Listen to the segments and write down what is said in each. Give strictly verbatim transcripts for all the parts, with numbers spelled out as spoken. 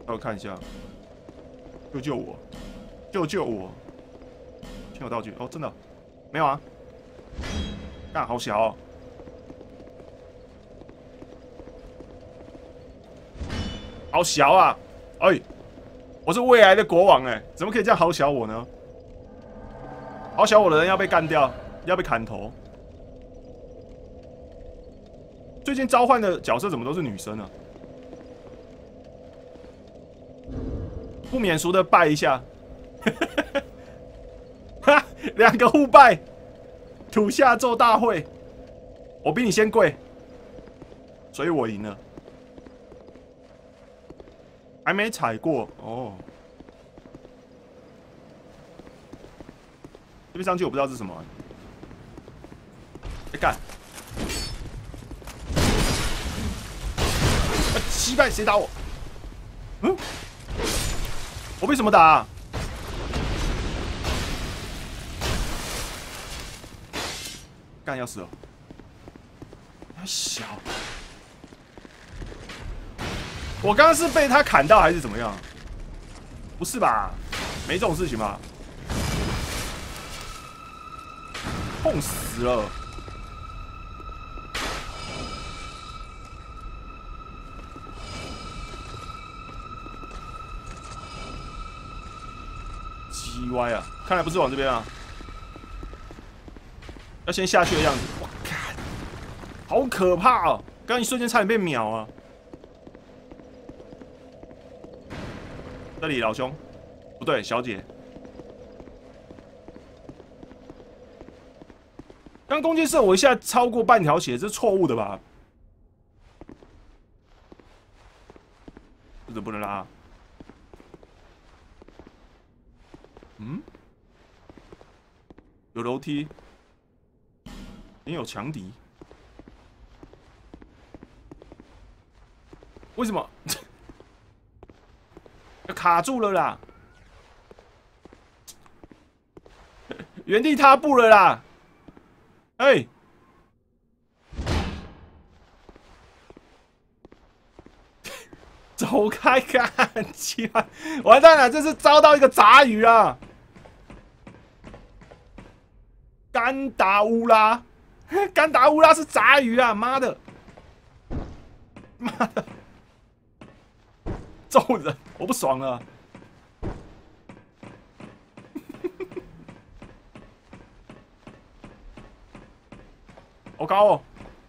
让我看一下，救救我，救救我！先有道具哦，真的没有啊？干好小哦，好小啊！哎，我是未来的国王哎，怎么可以这样好小我呢？好小我的人要被干掉，要被砍头。最近召唤的角色怎么都是女生啊？不免俗的拜一下，哈，两个互拜，土下座大会，我比你先跪，所以我赢了。还没踩过哦，这边上去我不知道是什么、啊。哎、欸、干！啊，膝盖谁打我？嗯？我被什么打、啊？干要死了！太小。我刚刚是被他砍到还是怎么样？不是吧？没这种事情吧？痛死了！鸡歪啊！看来不是往这边啊，要先下去的样子。我靠，好可怕哦！刚刚一瞬间差点被秒啊！这里老兄，不对，小姐。刚弓箭射我一下超过半条血，这是错误的吧？这怎么不能拉？嗯？有楼梯，也有强敌，为什么？卡住了啦！原地踏步了啦！哎、欸，走开！干，鸡巴，完蛋了！这是遭到一个杂鱼啊！甘达乌拉，甘达乌拉是杂鱼啊！妈的，妈的！揍人！我不爽了。好高哦！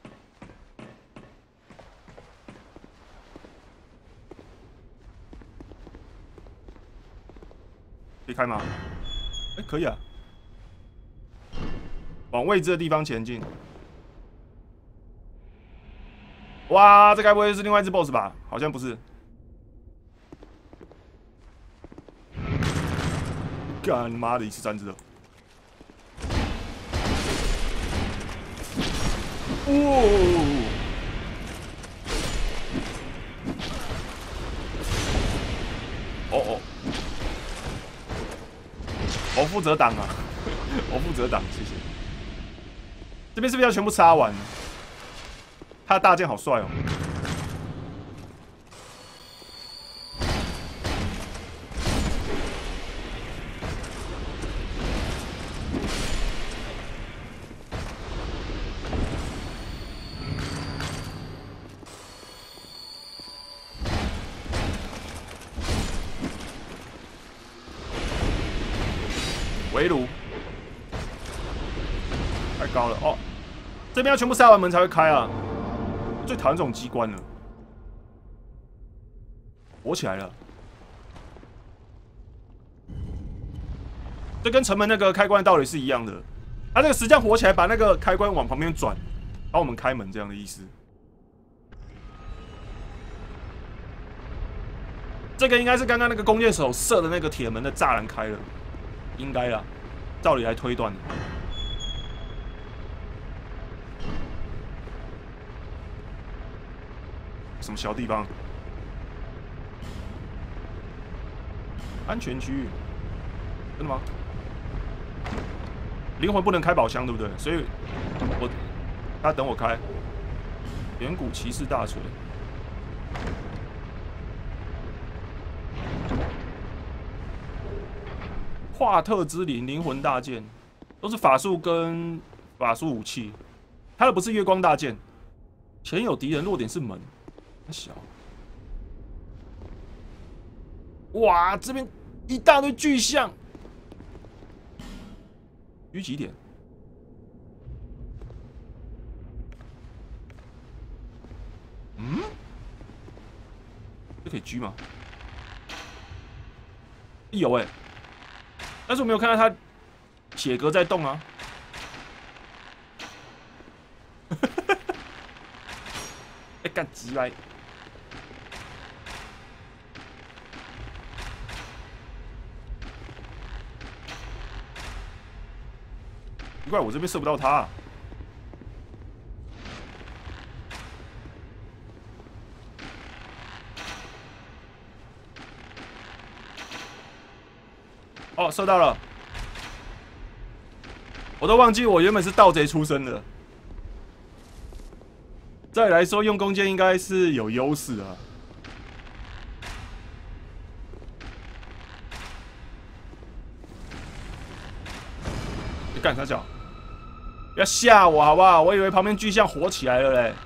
可以开吗？哎、欸，可以啊。往未知的地方前进。哇，这该不会是另外一只 boss 吧？好像不是。干妈的，一次三只了！哦！哦哦！我负责挡啊！我负责挡，谢谢。这边是不是要全部杀完？他的大剑好帅哦！围炉太高了哦，这边要全部杀完门才会开啊！最讨厌这种机关了，火起来了。这跟城门那个开关的道理是一样的，它这个石匠火起来，把那个开关往旁边转，帮我们开门这样的意思。这个应该是刚刚那个弓箭手射的那个铁门的栅栏开了。应该啦，照理来推断的。什么小地方？安全区域？真的吗？灵魂不能开宝箱，对不对？所以我他等我开。远古骑士大锤。 夸特之灵灵魂大剑，都是法术跟法术武器。他的不是月光大剑。前有敌人，弱点是门。小。哇，这边一大堆巨象。狙几点？嗯？这可以狙吗？有哎、欸，但是我没有看到他血格在动啊。哎、欸，干鸡掰！奇怪，我这边射不到他、啊。哦，射到了！我都忘记我原本是盗贼出身的。再来说，用弓箭应该是有优势啊。你干啥脚？不要吓我好不好？我以为旁边巨象火起来了嘞。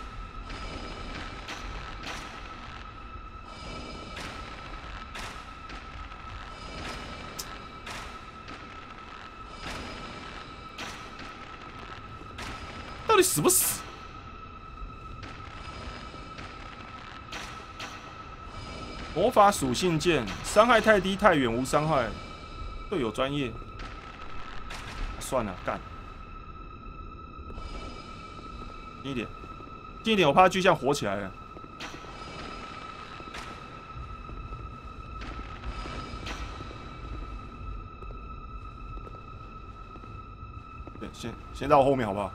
到底死不死？魔法属性剑，伤害太低太远无伤害，队友专业。算了，干。近一点，近一点，我怕巨象火起来了。对，先先到我后面好不好？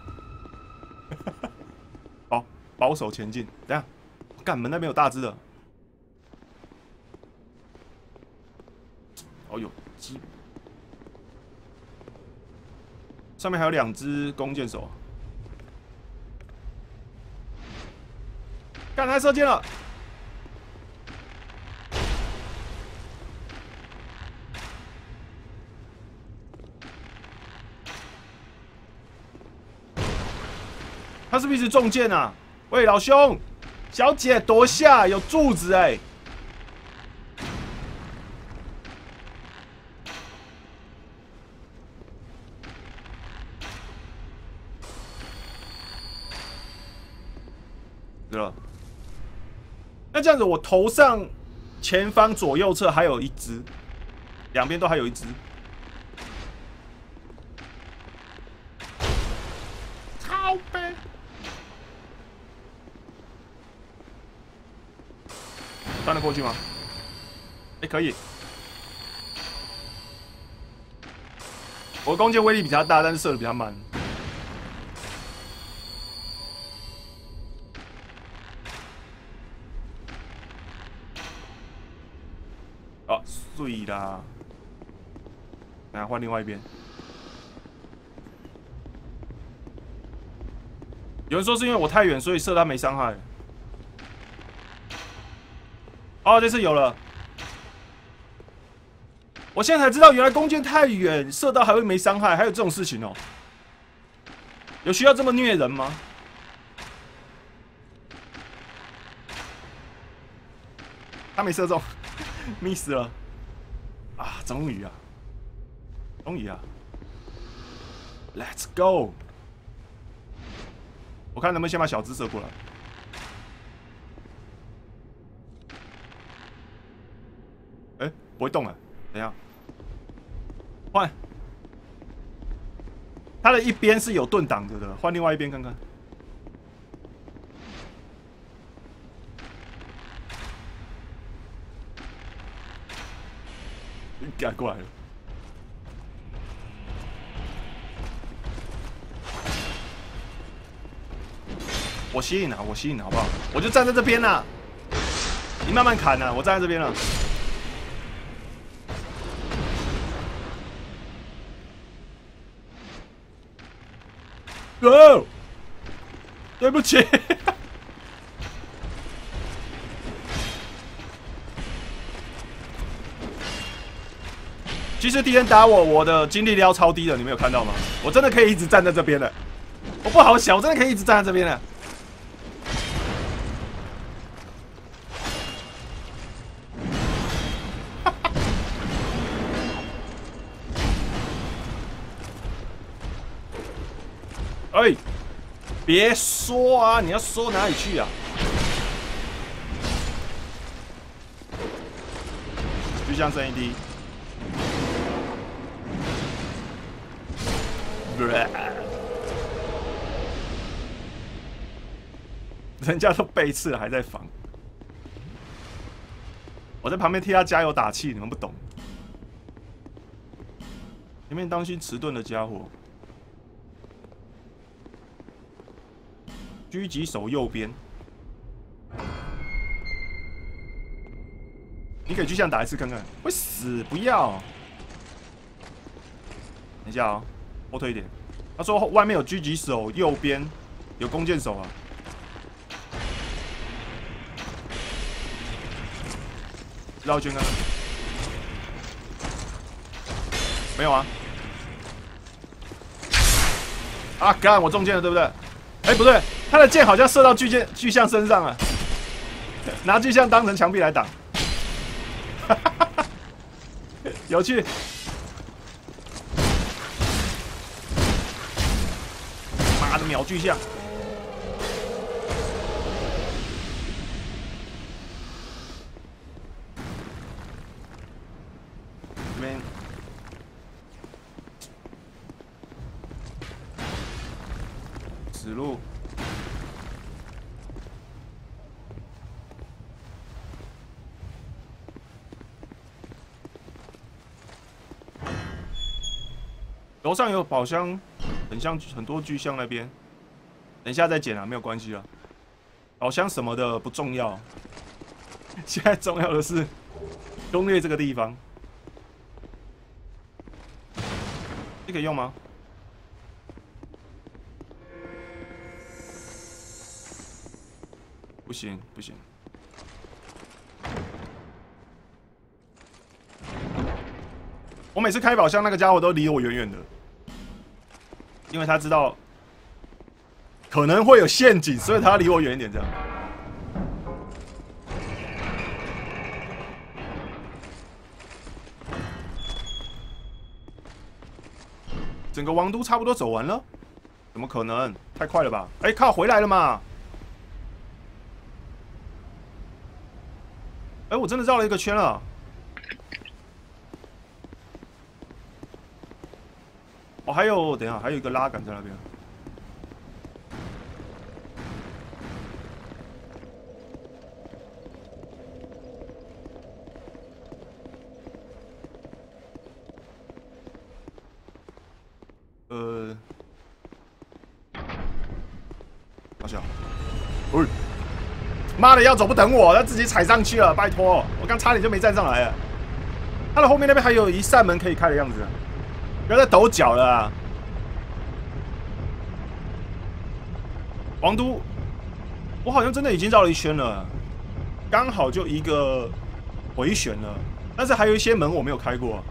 保保守前进。等一下，干门那边有大只的。哦呦，鸡！上面还有两只弓箭手。干，他射箭了！他是不是一直中箭啊？喂，老兄，小姐躲下，有柱子哎、欸！对了，那这样子，我头上、前方、左右侧还有一只，两边都还有一只。靠背。翻得过去吗？哎、欸，可以。我的弓箭威力比较大，但是射得比较慢。哦，碎啦！来换另外一边。有人说是因为我太远，所以射他没伤害。哦，这次有了。我现在才知道，原来弓箭太远，射到还会没伤害，还有这种事情哦。有需要这么虐人吗？他没射中。miss 了啊！终于啊，终于啊 ，Let's go！ 我看能不能先把小只射过来。哎、欸，不会动了，等一下，换。它的一边是有盾挡着的，换另外一边看看。赶过来了，我吸引啊，我吸引好不好？我就站在这边啦，你慢慢砍啊，我站在这边了。哦，对不起。 其实敌人打我，我的精力量超低的，你们有看到吗？我真的可以一直站在这边的，我不好想，我真的可以一直站在这边的。哎，别说啊！你要说哪里去啊？就像声音低。人家都背刺了，还在防。我在旁边替他加油打气，你们不懂。前面当心迟钝的家伙。狙击手右边，你可以去向打一次看看，会死！不要。等一下哦，后退一点。他说外面有狙击手，右边有弓箭手啊。绕一圈看看。没有啊。啊，干！我中箭了，对不对？哎，不对。他的箭好像射到巨剑巨象身上了，拿巨象当成墙壁来挡，有趣。妈的，秒巨象！这边死路。楼上有宝箱，很像很多巨象那边，等一下再捡啊，没有关系啊。宝箱什么的不重要，现在重要的是攻略这个地方。这可以用吗？不行，不行。我每次开宝箱，那个家伙都离我远远的，因为他知道可能会有陷阱，所以他离我远一点，这样。整个王都差不多走完了，怎么可能？太快了吧！哎、欸，靠，回来了嘛！哎、欸，我真的绕了一个圈了。哦，还有，等一下，还有一个拉杆在那边。呃，好小，喂，妈的，要走不等我，他自己踩上去了，拜托，我刚差点就没站上来了。他的后面那边还有一扇门可以开的样子，不要再抖脚了啊。王都，我好像真的已经绕了一圈了，刚好就一个回旋了，但是还有一些门我没有开过。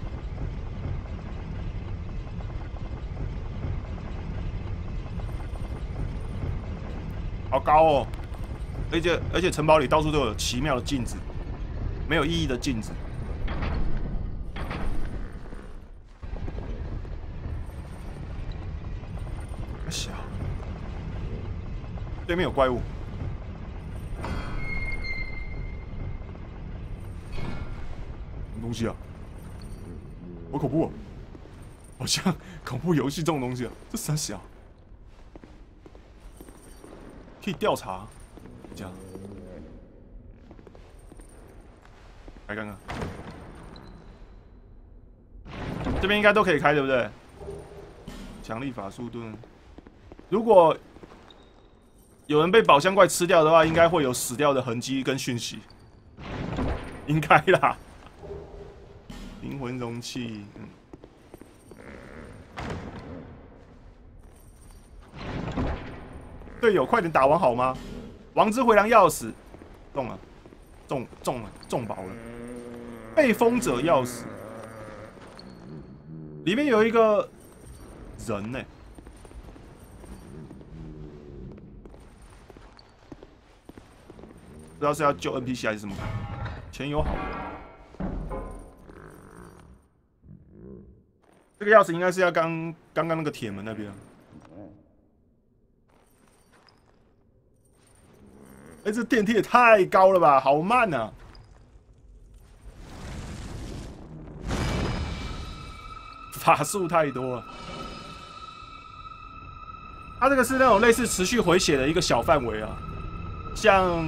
好高哦，而且而且城堡里到处都有奇妙的镜子，没有意义的镜子。小，对面有怪物。什么东西啊？好恐怖哦！好像恐怖游戏这种东西啊，这啥小？可以调查，这样，来看看，这边应该都可以开，对不对？强力法术盾，如果有人被宝箱怪吃掉的话，应该会有死掉的痕迹跟讯息，应该啦。灵魂容器，嗯。队友，快点打完好吗？王之回廊钥匙中了，中中了，中宝了。被封者钥匙， 里面有一个人呢、欸，不知道是要救 N P C 还是什么，钱有好的。这个钥匙应该是要刚刚刚那个铁门那边。哎、欸，这电梯也太高了吧，好慢啊！法术太多了。它这个是那种类似持续回血的一个小范围啊，像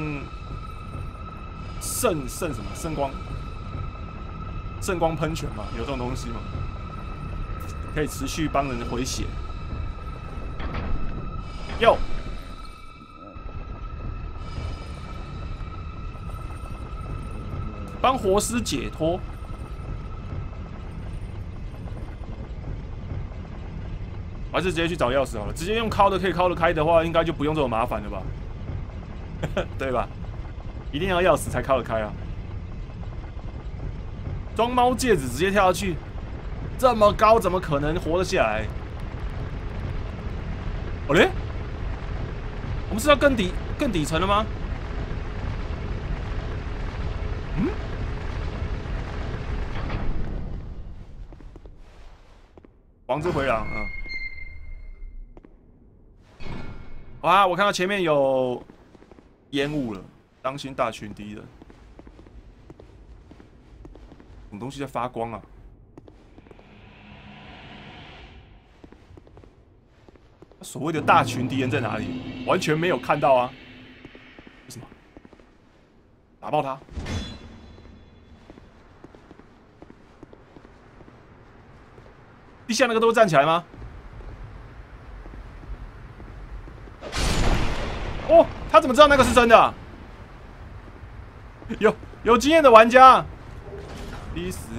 圣圣什么圣光圣光喷泉嘛，有这种东西吗？可以持续帮人回血。哟，帮活尸解脱。我还是直接去找钥匙好了，直接用敲的可以敲得开的话，应该就不用这么麻烦了吧？对吧？一定要钥匙才敲得开啊！装猫戒指直接跳下去，这么高怎么可能活得下来？哦嘞，我们是要更底更底层了吗？嗯？王之回廊，嗯。哇！我看到前面有烟雾了，当心大群敌人。什么东西在发光啊？所谓的大群敌人在哪里？完全没有看到啊！为什么？打爆他！地下那个都站起来吗？哦，他怎么知道那个是真的、啊？有有经验的玩家，逼死！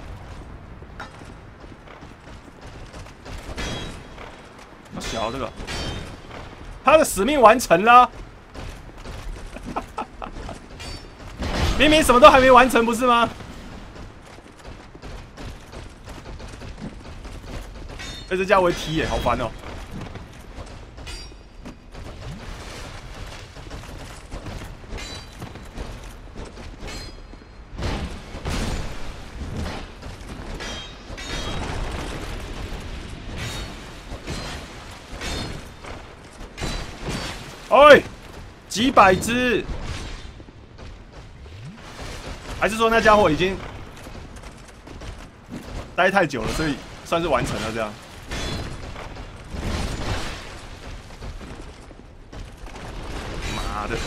好小这个，他的使命完成了。明明什么都还没完成，不是吗？哎，这家伙会踢耶，好烦哦！哎，几百只，还是说那家伙已经待太久了，所以算是完成了这样？妈的！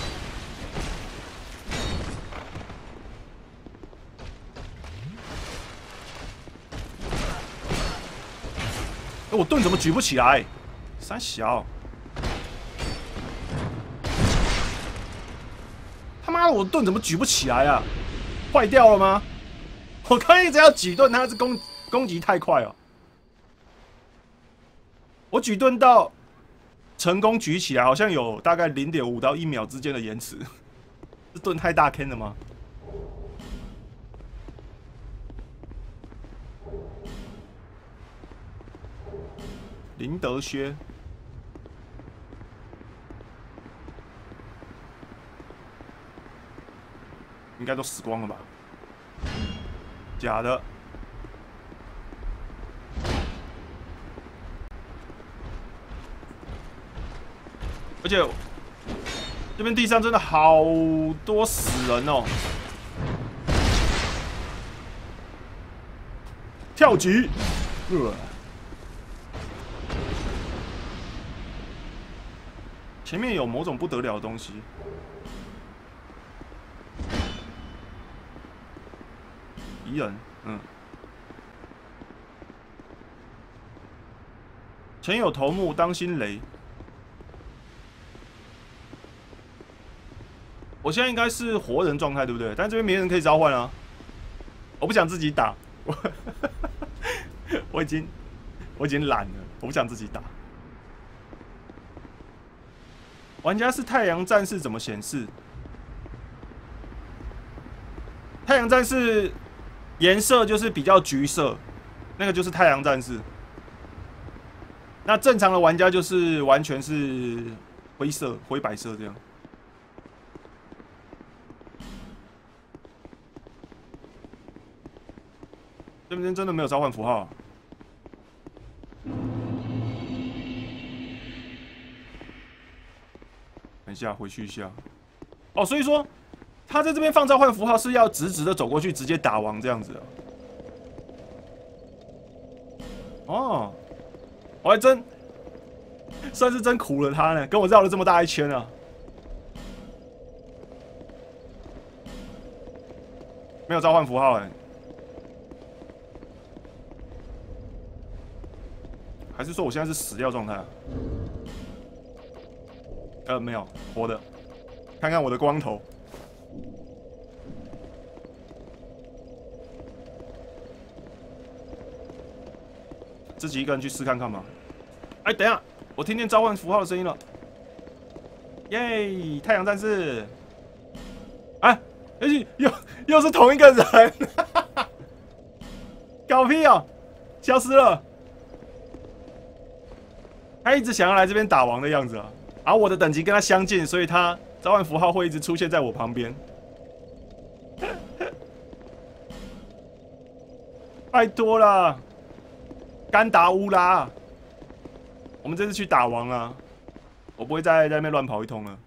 我盾怎么举不起来？三小。他妈的，我盾怎么举不起来啊？坏掉了吗？我刚一直要举盾，他是攻攻击太快了。我举盾到成功举起来，好像有大概零点五到一秒之间的延迟。这盾太大坑了吗？林德轩。应该都死光了吧？假的。而且这边地上真的好多死人哦！跳级，呃，前面有某种不得了的东西。敌人，嗯，前有头目，当心雷。我现在应该是活人状态，对不对？但这边没人可以召唤啊。我不想自己打，我我已经我已经懒了，我不想自己打。玩家是太阳战士怎么显示？太阳战士颜色就是比较橘色， 那个就是太阳战士。那正常的玩家就是完全是灰色、灰白色这样。这边真的没有召唤符号、啊。等一下，回去一下。哦，所以说他在这边放召唤符号是要直直的走过去，直接打王这样子、啊。哦，我还真算是真苦了他呢，跟我绕了这么大一圈啊。没有召唤符号哎、欸，还是说我现在是死掉状态、啊？呃，没有，活的。看看我的光头。自己一个人去试看看嘛。哎，等一下，我听见召唤符号的声音了。耶，太阳战士！哎，而且又又是同一个人，搞屁哦，消失了。他一直想要来这边打王的样子啊，而我的等级跟他相近，所以他召唤符号会一直出现在我旁边。拜托了。甘达乌拉，我们这次去打王啊！我不会再在那边乱跑一通了。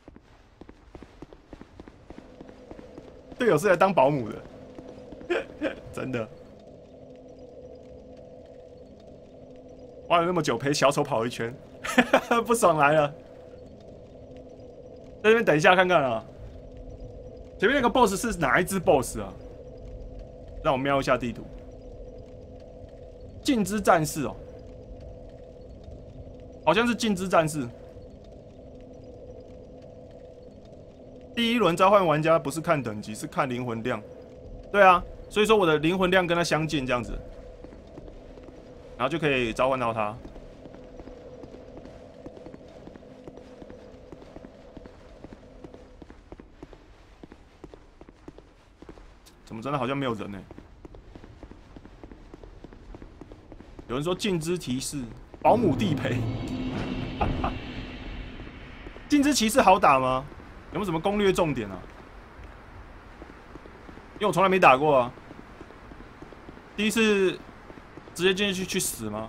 队友是来当保姆的，真的。花了那么久陪小丑跑一圈，不爽来了。在这边等一下看看啊，前面那个 boss 是哪一只 boss 啊？让我瞄一下地图。禁之战士哦，好像是禁之战士。第一轮召唤玩家不是看等级，是看灵魂量。对啊，所以说我的灵魂量跟他相近，这样子，然后就可以召唤到他。怎么真的好像没有人呢、欸？有人说禁之提示，保姆地陪。禁之骑士好打吗？有没有什么攻略重点啊？因为我从来没打过啊。第一次直接进去去死吗？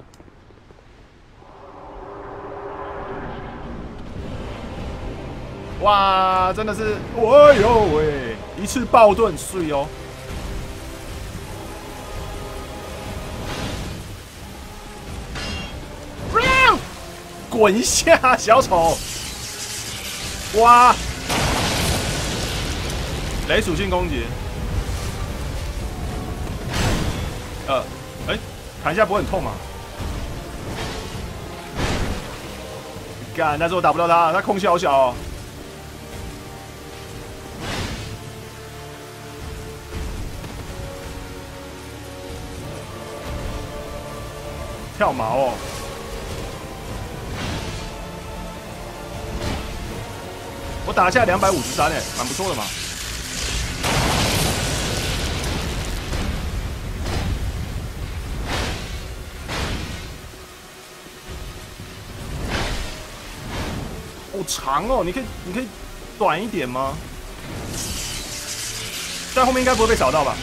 哇，真的是，哎呦喂，一次爆盾碎哦！滚一下，小丑！哇！雷属性攻击。呃，哎、欸，砍一下不会很痛吗？干，但是我打不到他，他空隙好小哦。跳毛哦！我打下两百五十三哎，蛮不错的嘛。好长哦，你可以你可以短一点吗？在后面应该不会被扫到吧？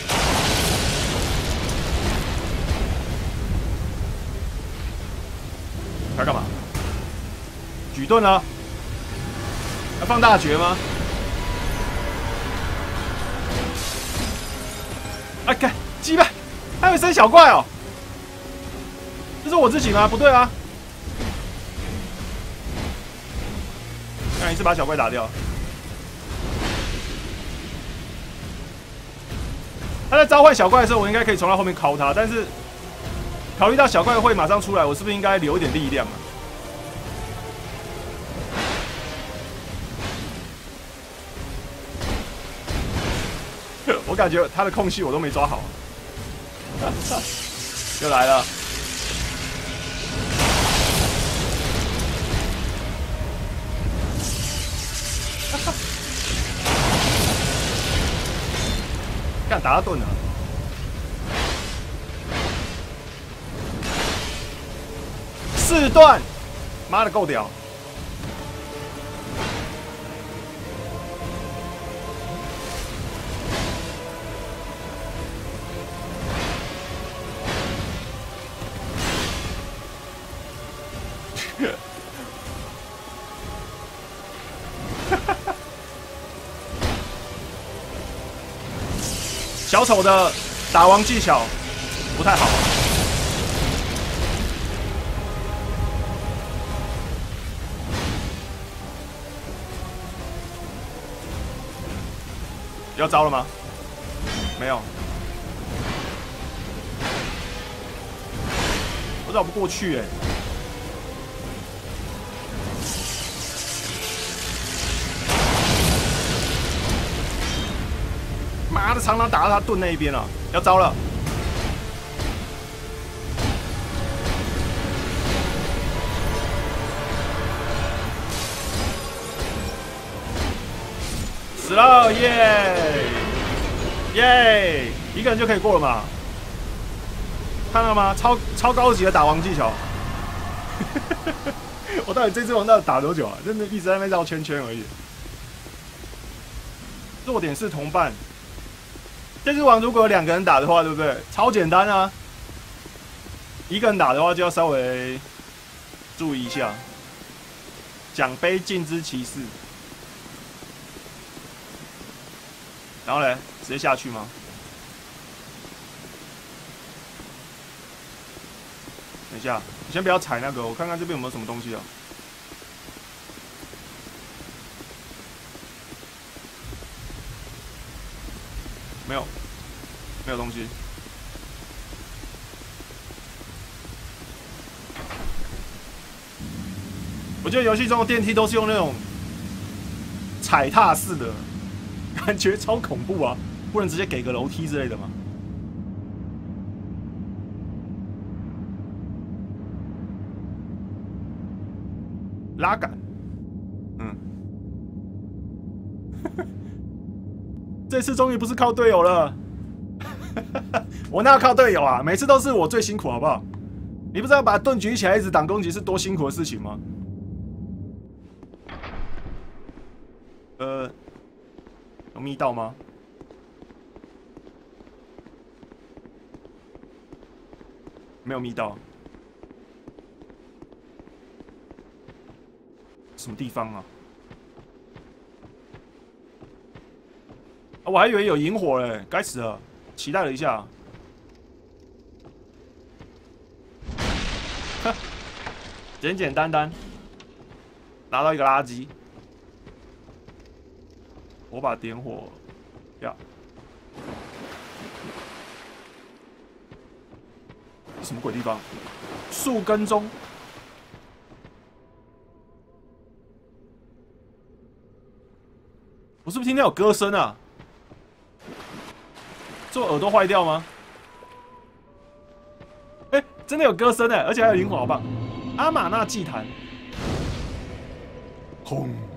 他干嘛？举盾啊！要放大绝吗？哎，看鸡巴，还会生小怪哦！这是我自己吗？不对啊！看一次把小怪打掉。他在召唤小怪的时候，我应该可以从他后面敲他，但是考虑到小怪会马上出来，我是不是应该留一点力量啊？我感觉他的空隙我都没抓好，又来了。干打他盾了。 四段，妈的够屌！小丑的打王技巧不太好。要招了吗？没有。我绕不过去哎、欸。妈的，常常打到他盾那一边了，要招了。死了，耶耶，一个人就可以过了嘛？看到吗？超超高级的打王技巧。我到底这只王到底打多久啊？真的一直在那边绕圈圈而已。弱点是同伴。这只王如果有两个人打的话，对不对？超简单啊！一个人打的话，就要稍微注意一下。奖杯禁之骑士，然后嘞，直接下去吗？等一下，你先不要踩那个，我看看这边有没有什么东西啊。没有，没有东西。我觉得游戏中的电梯都是用那种踩踏式的，感觉超恐怖啊！不能直接给个楼梯之类的吗？拉杆，嗯。这次终于不是靠队友了，我哪有靠队友啊？每次都是我最辛苦，好不好？你不知道把盾举起来一直挡攻击是多辛苦的事情吗？呃，有密道吗？没有密道。什么地方啊？啊，我还以为有萤火嘞，该死了！期待了一下，哼，简简单单拿到一个垃圾，我把点火呀，什么鬼地方？树根中，我是不是听到有歌声啊？是我耳朵坏掉吗？哎、欸，真的有歌声哎，而且还有萤火好棒！阿玛纳祭坛，轰！